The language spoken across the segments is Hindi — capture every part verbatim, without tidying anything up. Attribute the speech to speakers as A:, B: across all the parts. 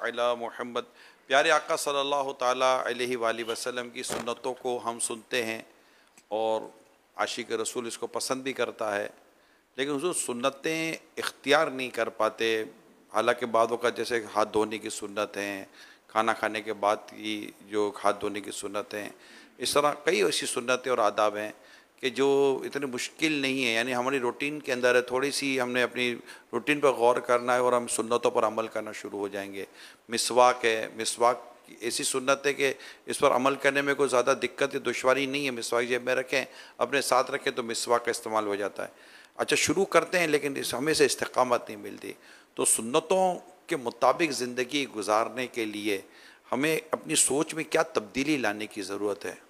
A: अला मुहम्मद। प्यारे आका सल्लल्लाहु ताला अलैहि वसल्लम की सुन्नतों को हम सुनते हैं और आशिक रसूल इसको पसंद भी करता है, लेकिन हुजूर सुन्नतें इख्तियार नहीं कर पाते। हालांकि बादों का जैसे हाथ धोने की सुन्नत हैं, खाना खाने के बाद की जो हाथ धोने की सुन्नत हैं, इस तरह कई ऐसी सुन्नतें और आदाब हैं कि जो इतनी मुश्किल नहीं है, यानी हमारी रूटीन के अंदर है। थोड़ी सी हमने अपनी रूटीन पर गौर करना है और हम सुन्नतों पर अमल करना शुरू हो जाएंगे। मिसवाक है, मिसवाक ऐसी सुन्नत है कि इस पर अमल करने में कोई ज़्यादा दिक्कत या दुश्वारी नहीं है। मिसवाक जेब में रखें, अपने साथ रखें तो मिसवाक का इस्तेमाल हो जाता है। अच्छा, शुरू करते हैं, लेकिन इस हमें से इस्तिकामत नहीं मिलती। तो सुन्नतों के मुताबिक ज़िंदगी गुजारने के लिए हमें अपनी सोच में क्या तब्दीली लाने की ज़रूरत है?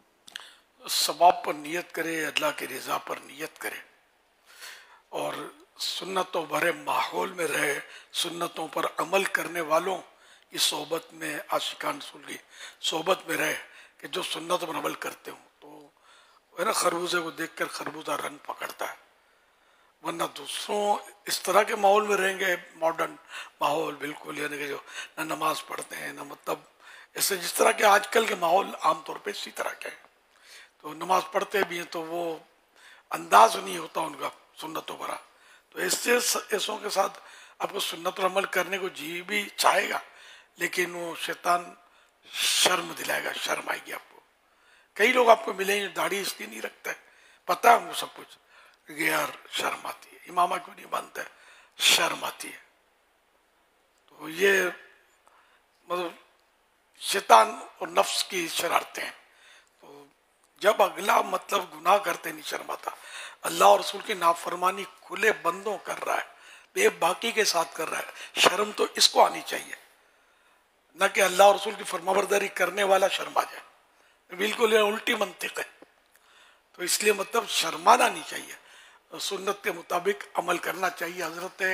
B: सवाब पर नियत करे, अल्लाह की रज़ा पर नियत करे और सुन्नतों भरे माहौल में रहे, सुन्नतों पर अमल करने वालों की सोहबत में, आशिकान रसूल की सोहबत में रहे कि जो सुन्नत पर अमल करते हो। तो है ना, खरबूजे को देखकर खरबूजा रंग पकड़ता है, वरना दूसरों इस तरह के माहौल में रहेंगे, मॉडर्न माहौल बिल्कुल, यानी कि जो न नमाज पढ़ते हैं न, मतलब ऐसे जिस तरह के आजकल के माहौल आमतौर पर इसी तरह के हैं। तो नमाज पढ़ते भी हैं तो वो अंदाज नहीं होता उनका सुन्नतों भरा। तो ऐसे ऐसों के साथ आपको सुन्नत पर अमल करने को जी भी चाहेगा, लेकिन वो शैतान शर्म दिलाएगा, शर्म आएगी आपको। कई लोग आपको मिलेंगे दाढ़ी इसलिए नहीं रखता है, पता है उनको सब कुछ, कि यार शर्म आती है, इमामा क्यों नहीं मानता है, शर्म आती है। तो ये मतलब शैतान और नफ्स की शरारतें हैं। तो जब अगला मतलब गुनाह करते नहीं शर्माता, अल्लाह और रसूल की नाफरमानी खुले बंदों कर रहा है, बेबाकी के साथ कर रहा है, शर्म तो इसको आनी चाहिए, न कि अल्लाह और रसूल की फरमाबरदारी करने वाला शर्मा जाए। बिल्कुल ये उल्टी मंतिक है। तो इसलिए मतलब शर्माना नहीं चाहिए, सुन्नत के मुताबिक अमल करना चाहिए। हजरत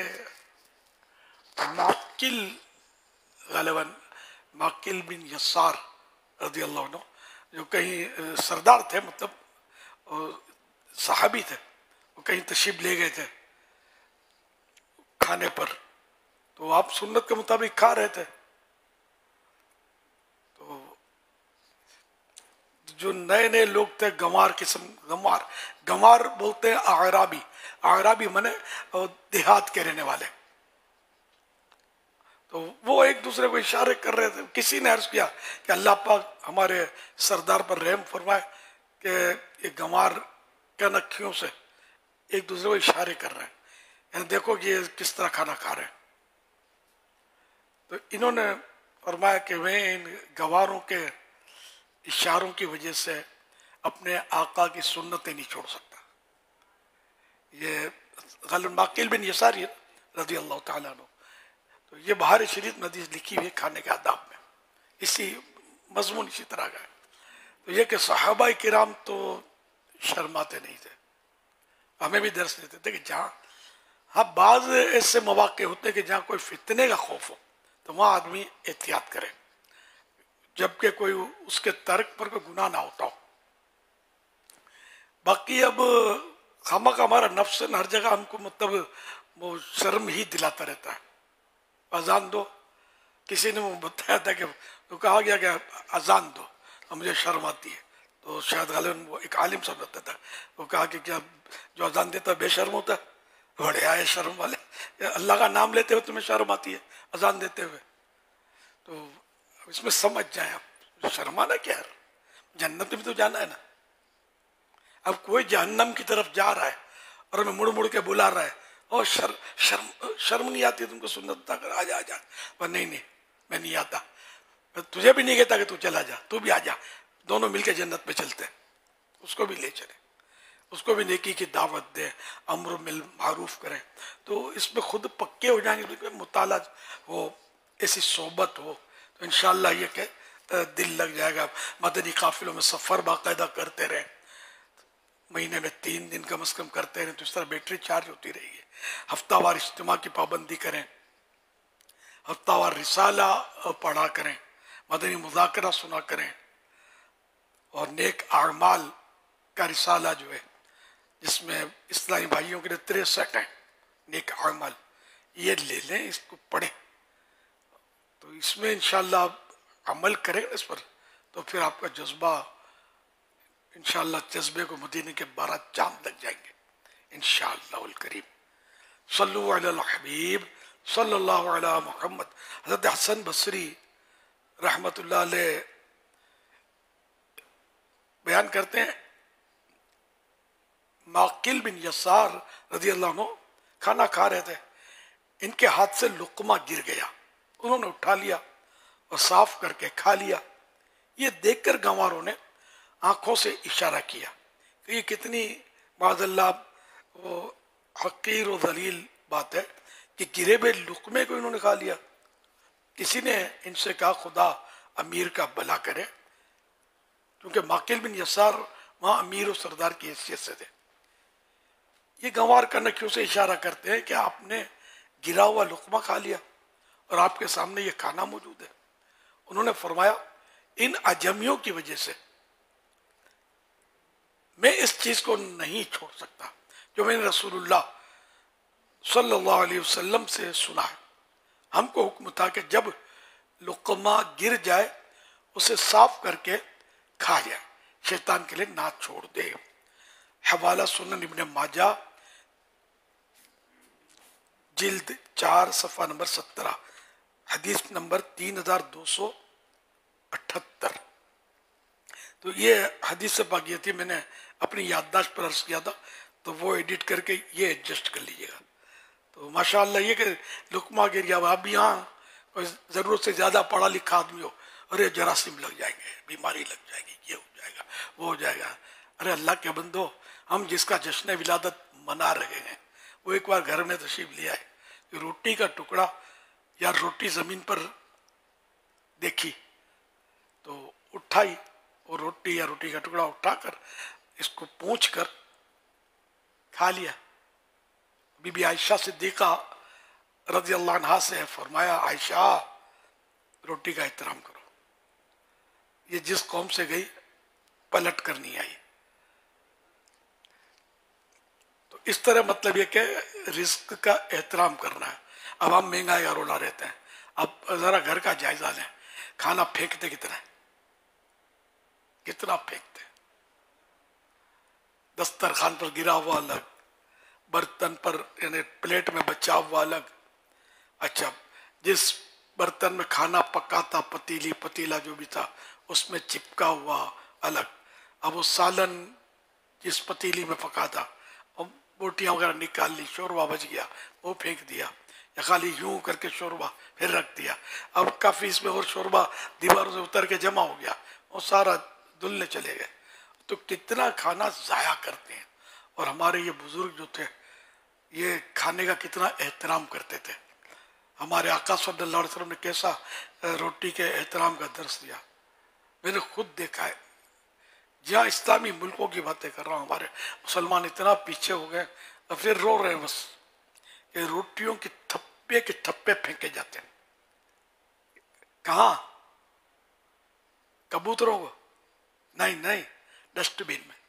B: माकिल गालिबन माकिल बिन यसार रज़ी अल्लाह अन्हु, जो कहीं सरदार थे, मतलब सहाबी थे, वो कहीं तशरीफ ले गए थे खाने पर, तो आप सुन्नत के मुताबिक खा रहे थे। तो जो नए नए लोग थे, गंवार किस्म, गंवार गंवार बोलते हैं आराबी, आराबी मने देहात के रहने वाले। तो वो एक दूसरे को इशारे कर रहे थे। किसी ने अर्ज किया कि अल्लाह पाक हमारे सरदार पर रहम फरमाए कि ये गंवार के नखियों से एक दूसरे को इशारे कर रहे हैं, यानी देखो कि ये किस तरह खाना खा रहे हैं। तो इन्होंने फरमाया कि मैं इन गंवारों के इशारों की वजह से अपने आका की सुन्नतें नहीं छोड़ सकता। ये गालिबन माकिल बिन यसार रज़ी अल्लाह तआला अन्हु। तो ये बुखारी शरीफ में हदीस लिखी हुई है खाने के आदाब में, इसी मजमून इसी तरह का है। तो ये कि सहाबा किराम तो शर्माते नहीं थे, हमें भी दर्श देते थे कि जहाँ, हाँ बाज ऐसे मौके होते कि जहाँ कोई फितने का खौफ हो तो वहाँ आदमी एहतियात करे, जबकि कोई उसके तर्क पर कोई गुनाह ना होता हो। बाकी अब खामा का हमारा नफ्स हर जगह हमको मतलब वो शर्म ही दिलाता रहता है। अजान दो, किसी ने बताया था कि तो कहा गया कि अजान दो, तो मुझे शर्म आती है। तो शायद गालिबन वो एक आलिम साहब रहता था, वो कहा कि क्या जो अजान देता है बेशर्म होता है? बड़े आए शर्म वाले, अल्लाह का नाम लेते हुए तुम्हें शर्म आती है अजान देते हुए? तो इसमें समझ जाए आप, शर्माना क्या है, जन्नत में तो जाना है ना। अब कोई जहन्नम की तरफ जा रहा है और हमें मुड़ मुड़ के बुला रहा है, और शर, शर्म शर्म नहीं आती तुमको सुन्नत कर, आजा आजा। पर नहीं नहीं मैं नहीं आता, मैं तुझे भी नहीं कहता कि तू चला जा, तू भी आजा, दोनों मिलके जन्नत में चलते हैं। उसको भी ले चले, उसको भी नेकी की दावत दे, अम्र बिल मारूफ करें। तो इसमें खुद पक्के हो जाएंगे, मुताला हो, ऐसी सोबत हो, तो इंशाअल्लाह ये के दिल लग जाएगा। मदनी काफिलों में सफ़र बाकायदा करते रहे, महीने में तीन दिन कम से कम करते रहें, तो इस तरह बैटरी चार्ज होती रहेगी। हफ्तावार इज्तिमा की पाबंदी करें, हफ्तावार रिसाला पढ़ा करें, मदनी मुज़ाकरा सुना करें, और नेक आमाल का रिसाला जो है जिसमें इस्लामी भाइयों के लिए तिरसठ हैं नेक आमाल, ये ले लें, इसको पढ़ें। तो इसमें इंशाल्लाह आप अमल करेंगे इस पर, तो फिर आपका जज्बा इंशाल्लाह जज्बे को मदीने के बारह चांद लग जाएंगे इंशाअल्लाह उल करीम। सल्लु अलल हबीब सल्लल्लाहु अला मुहम्मद। हज़रत हसन बसरी रहमतुल्लाह अलैह बयान करते हैं, माकिल बिन यसार रज़ी अल्लाह अन्हु खाना खा रहे थे, इनके हाथ से लुकमा गिर गया, उन्होंने उठा लिया और साफ करके खा लिया। ये देखकर गंवारों ने आंखों से इशारा किया कि ये कितनी माज़अल्लाह वो हकीर और जलील बात है कि गिरे हुए लुकमे को इन्होंने खा लिया। किसी ने इनसे कहा खुदा अमीर का भला करे, क्योंकि माकिल बिन यसार वहां अमीर और सरदार की हैसियत से थे। ये गंवार कनखियों से इशारा करते हैं कि आपने गिरा हुआ लुकमा खा लिया और आपके सामने ये खाना मौजूद है। उन्होंने फरमाया, इन अजमियों की वजह से मैं इस चीज को नहीं छोड़ सकता जो मैंने रसूलुल्लाह सल्लल्लाहु अलैहि वसल्लम से सुना है। हमको हुक्म था कि जब लुकमा गिर जाए उसे साफ करके खा जाए, शैतान के लिए ना छोड़ दे। हवाला सुनन इब्ने माजा जिल्द चार सफा नंबर सत्रह, हदीस नंबर तीन हजार दो सौ अठहत्तर। तो ये हदीस से बाकी थी, मैंने अपनी याददाश्त पर अर्ज किया था, तो वो एडिट करके ये एडजस्ट कर लीजिएगा। तो माशाअल्लाह ये कि लुकमा गिर गया, आप भी यहाँ कोई ज़रूरत से ज़्यादा पढ़ा लिखा आदमी हो, अरे जरासीम लग जाएंगे, बीमारी लग जाएगी, ये हो जाएगा, वो हो जाएगा। अरे अल्लाह के बंदो, हम जिसका जश्न विलादत मना रहे हैं वो एक बार घर में तशरीफ ले आए, रोटी का टुकड़ा या रोटी ज़मीन पर देखी तो उठाई और रोटी या रोटी का टुकड़ा उठाकर इसको पोंछ कर खा लिया। बीबी आयशा सिद्दीका रज़ी अल्लाह अन्हा से फरमाया, आयशा रोटी का एहतराम करो, ये जिस कौम से गई पलट कर नहीं आई। तो इस तरह मतलब ये कि रिस्क का एहतराम करना है। अब हम महंगाई का रोला रहते हैं, अब जरा घर का जायजा लें, खाना फेंकते कितना है, कितना फेंकते, दस्तरखान पर गिरा हुआ अलग, बर्तन पर यानी प्लेट में बचा हुआ अलग। अच्छा, जिस बर्तन में खाना पका था, पतीली पतीला जो भी था, उसमें चिपका हुआ अलग। अब वो सालन जिस पतीली में पका था, अब बोटियां वगैरह निकाल ली, शोरबा बच गया, वो फेंक दिया, या खाली यूं करके शोरबा फिर रख दिया। अब काफी इसमें और शोरबा दीवारों से उतर के जमा हो गया, वो सारा धुलने चले गए। तो कितना खाना जाया करते हैं। और हमारे ये बुजुर्ग जो थे, ये खाने का कितना एहतराम करते थे। हमारे आका सल्लल्लाहु अलैहि वसल्लम ने कैसा रोटी के एहतराम का दर्स दिया, मैंने खुद देखा है। जहाँ इस्लामी मुल्कों की बातें कर रहा हूँ, हमारे मुसलमान इतना पीछे हो गए और फिर रो रहे हैं बस कि रोटियों के थप्पे के थप्पे फेंके जाते हैं। कहाँ? कबूतरों को? नहीं नहीं, डस्टबिन में।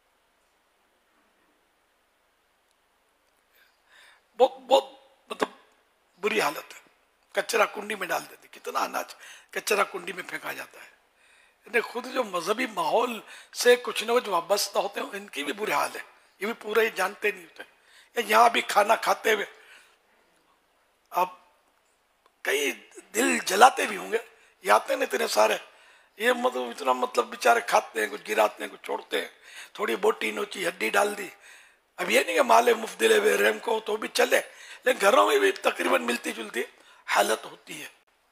B: बहुत बहुत मतलब बुरी हालत है। कचरा कुंडी में डाल देते, कितना अनाज कचरा कुंडी में फेंका जाता है। इन्हें खुद जो मजहबी माहौल से कुछ न कुछ वाबस्ता होते हैं, इनकी भी बुरे हाल है, ये भी पूरा ही जानते नहीं होते। यहाँ भी खाना खाते हुए अब कई दिल जलाते भी होंगे, ये आते हैं इतने सारे, ये मतलब इतना मतलब बेचारे खाते हैं, कुछ गिराते हैं, कुछ छोड़ते हैं, थोड़ी बोटी नोची हड्डी डाल दी। अब ये नहीं कि माले मुफ्त दिले हुए रेम को तो भी चले, लेकिन घरों में भी तकरीबन मिलती जुलती हालत होती है।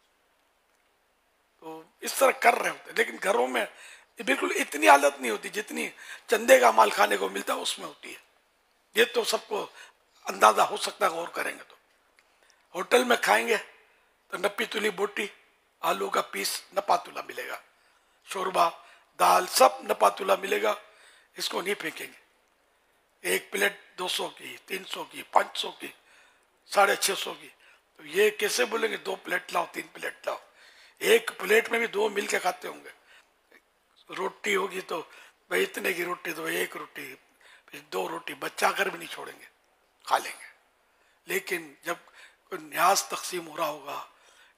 B: तो इस तरह कर रहे होते, लेकिन घरों में बिल्कुल इतनी हालत नहीं होती जितनी चंदे का माल खाने को मिलता है उसमें होती है। ये तो सबको अंदाजा हो सकता है गौर करेंगे तो। होटल में खाएंगे तो नपी तुली बोटी, आलू का पीस नपातुला मिलेगा, शोरबा दाल सब नपातुला मिलेगा, इसको नहीं फेंकेंगे। एक प्लेट दो सौ की, तीन सौ की, पाँच सौ की, साढ़े छः सौ की, तो ये कैसे बोलेंगे दो प्लेट लाओ, तीन प्लेट लाओ? एक प्लेट में भी दो मिल के खाते होंगे। रोटी होगी तो भाई इतने की रोटी तो एक रोटी, फिर दो रोटी बचा कर भी नहीं छोड़ेंगे, खा लेंगे। लेकिन जब कोई न्याज तकसीम हो रहा होगा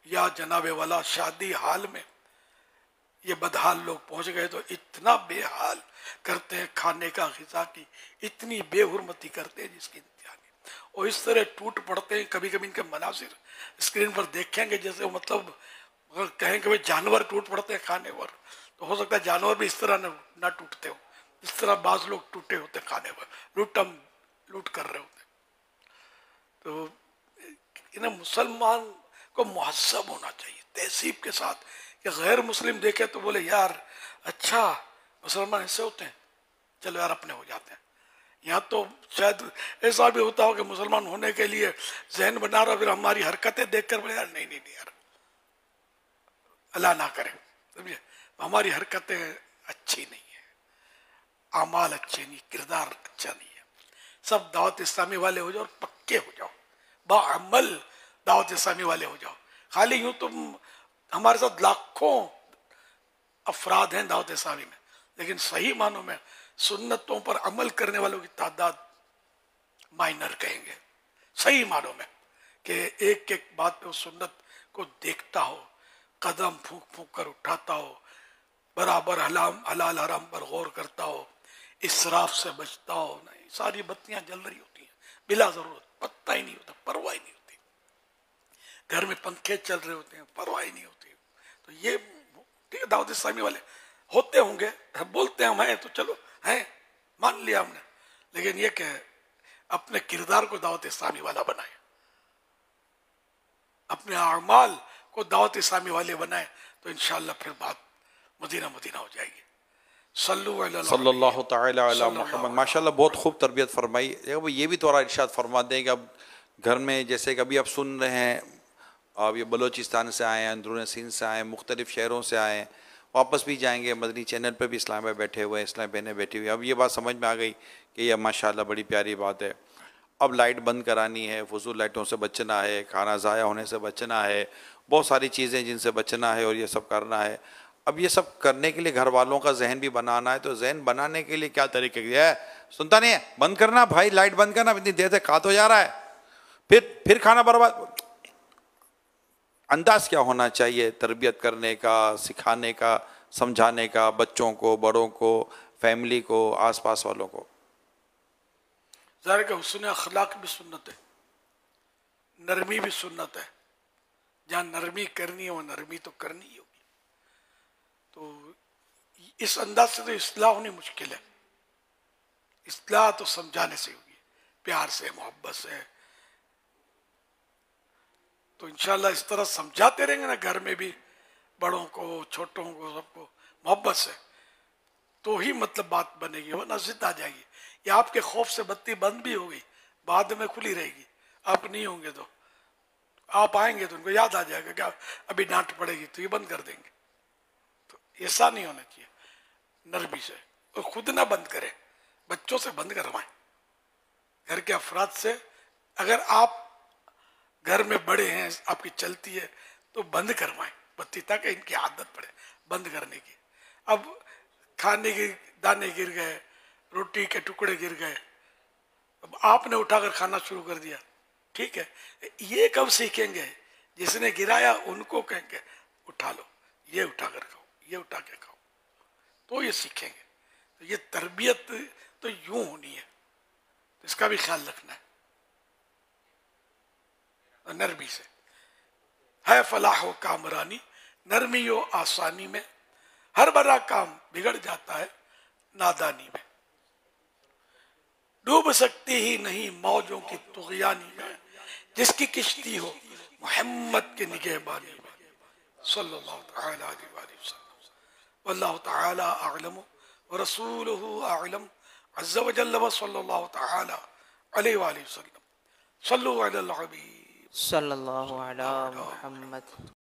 B: या जनाबे वाला शादी हाल में ये बदहाल लोग पहुंच गए तो इतना बेहाल करते हैं, खाने का ग़िज़ा की इतनी बेहुरमती करते हैं जिसकी इंतहा नहीं। और इस तरह टूट पड़ते हैं, कभी कभी इनके मनासिर स्क्रीन पर देखेंगे जैसे वो मतलब अगर कहें कि भाई जानवर टूट पड़ते हैं खाने पर, तो हो सकता है जानवर भी इस तरह न, ना टूटते हो, इस तरह बाज लोग टूटे होते खाने पर, लूटम लूट कर रहे होते। तो इन्हें मुसलमान को मुहस्सब होना चाहिए तहसीब के साथ, कि गैर मुस्लिम देखे तो बोले यार अच्छा मुसलमान ऐसे होते हैं, चलो यार अपने हो जाते हैं। यहाँ तो शायद ऐसा भी होता हो कि मुसलमान होने के लिए जहन बना रहा, फिर हमारी हरकतें देखकर बोले यार नहीं नहीं नहीं यार अल्लाह ना करे, समझे, हमारी हरकतें अच्छी नहीं है, आमाल अच्छे नहीं, किरदार अच्छा नहीं है। सब दावत इस्लामी वाले हो जाओ और पक्के हो जाओ, बाअमल दावत इस्लामी वाले हो जाओ। खाली यूं तुम हमारे साथ लाखों अफराद हैं दावत इस्लामी में, लेकिन सही मानों में सुन्नतों पर अमल करने वालों की तादाद माइनर कहेंगे सही मानों में, कि एक एक बात पे उस सुन्नत को देखता हो, कदम फूंक फूंक कर उठाता हो, बराबर हलाल हलाल हराम पर गौर करता हो, इसराफ से बचता हो। नहीं, सारी बत्तियां जल रही होती हैं बिला जरूरत, पता ही नहीं होता, परवाह ही नहीं होती, घर में पंखे चल रहे होते हैं, परवाह ही नहीं होती। तो ये ठीक है, दाऊद इस्लामी वाले होते होंगे, बोलते हैं हम हैं तो चलो हैं मान लिया हमने, लेकिन ये क्या है, अपने किरदार को दावत इस्लामी वाला बनाए, अपने अमाल को दावत इस्लामी वाले बनाए, तो इंशाअल्लाह फिर बात मदीना मदीना हो जाएगी।
A: सल्लल्लाहु तआला अला मुहम्मद। माशाल्लाह बहुत खूब तरबियत फरमाई। ये भी थोड़ा इरशाद फरमा दें कि अब घर में जैसे कभी आप सुन रहे हैं, अब ये बलोचिस्तान से आए हैं, अंदरून सिंध से आए हैं, मुख्तलिफ शहरों से आए हैं, वापस भी जाएंगे, मदनी चैनल पर भी इस्लाम भाई बैठे हुए हैं, इस्लाम बहनें बैठी हुई हैं। अब ये बात समझ में आ गई कि ये माशाल्लाह बड़ी प्यारी बात है। अब लाइट बंद करानी है, फजूल लाइटों से बचना है, खाना ज़ाया होने से बचना है, बहुत सारी चीज़ें जिनसे बचना है, और ये सब करना है। अब ये सब करने के लिए घर वालों का जहन भी बनाना है, तो जहन बनाने के लिए क्या तरीके है, सुनता नहीं है, बंद करना भाई, लाइट बंद करना, इतनी देर से खा तो जा रहा है, फिर फिर खाना बर्बाद। अंदाज क्या होना चाहिए तरबियत करने का, सिखाने का, समझाने का, बच्चों को, बड़ों को, फैमिली को, आसपास वालों को?
B: ज़ाहिर है हुस्न अखलाक भी सुन्नत है, नरमी भी सुन्नत है। जहाँ नरमी करनी है वो नरमी तो करनी ही होगी। तो इस अंदाज से तो इस्लाह होनी मुश्किल है। इस्लाह तो समझाने से होगी, प्यार से, मोहब्बत से। तो इंशाल्लाह इस तरह समझाते रहेंगे ना घर में भी, बड़ों को, छोटों को, सबको मोहब्बत से, तो ही मतलब बात बनेगी, वरना जिद आ जाएगी। या आपके खौफ से बत्ती बंद भी होगी, बाद में खुली रहेगी, आप नहीं होंगे तो आप आएंगे तो उनको याद आ जाएगा क्या अभी डांट पड़ेगी, तो ये बंद कर देंगे। तो ऐसा नहीं होना चाहिए, नरमी से। और खुद ना बंद करें, बच्चों से बंद करवाएं, घर के अफराद से। अगर आप घर में बड़े हैं, आपकी चलती है, तो बंद करवाएं बत्ती, ताकि इनकी आदत पड़े बंद करने की। अब खाने के दाने गिर गए, रोटी के टुकड़े गिर गए, अब आपने उठाकर खाना शुरू कर दिया, ठीक है, ये कब सीखेंगे? जिसने गिराया उनको कहेंगे उठा लो, ये उठा कर खाओ, ये उठा के खाओ, तो ये सीखेंगे। तो ये तरबियत तो यूं होनी है, तो इसका भी ख्याल रखना है। नरमी से है फलाह व कामरानी, नरमी व आसानी में हर बड़ा काम बिगड़ जाता है नादानी में। डूब सकती ही नहीं मौजों की तुग़यानी में, जिसकी किश्ती हो मोहम्मद के निगहबानी में। सल्लल्लाहु तआला अलैहि वसल्लम। वल्लाहु तआला अअलम व रसूलुहु अअलम अज़्ज़ व जल्ल व सल्लल्लाहु तआला अलैहि वसल्लम। सल्लु अलल हबीब सल्लल्लाहु अलैहि मुहम्मद।